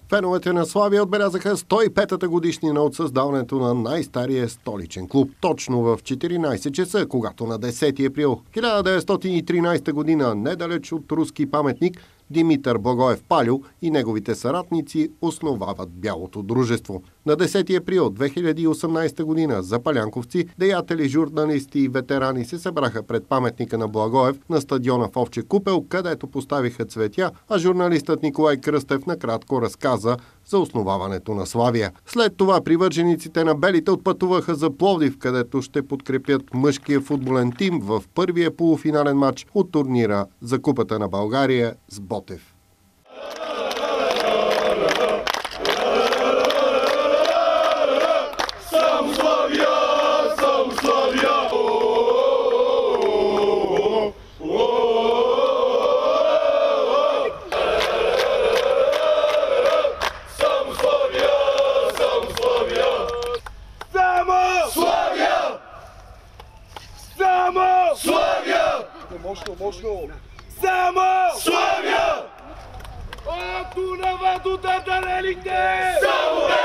Феновете на Славия отбелязаха 105-та годишнина от създаването на най-стария столичен клуб. Точно в 14 часа, когато на 10 април 1913 година, недалеч от руски паметник, Димитър Благоев Палю и неговите съратници основават Бялото дружество. На 10 април 2018 година запалянковци, деятели, журналисти и ветерани се събраха пред паметника на Благоев на стадиона в Овче купел, където поставиха цветя, а журналистът Николай Кръстев накратко разказа за основаването на Славия. След това привържениците на белите отпътуваха за Пловдив, където ще подкрепят мъжкия футболен тим в първия полуфинален матч от турнира за Купата на България с Ботев. Мощно! Само Славия! От Дунава до Татарелите! Само